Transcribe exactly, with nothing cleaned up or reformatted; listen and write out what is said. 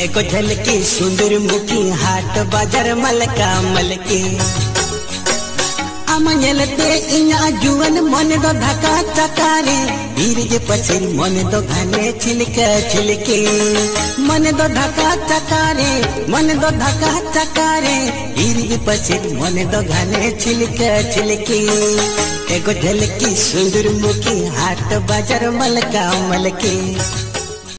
एको झलकी सुंदर मुखी हाट बाजार मलका मलके आमते इना जुवन मन दो धक्का चकारे धीरे जे पछिर मन दो घाने छिलके छिलके मन दो धक्का चकारे मन दो धक्का चकारे धीरे जे पछिर मन दो घाने छिलके छिलके एको झलकी सुंदर मुखी हाट बाजार मलका मलके।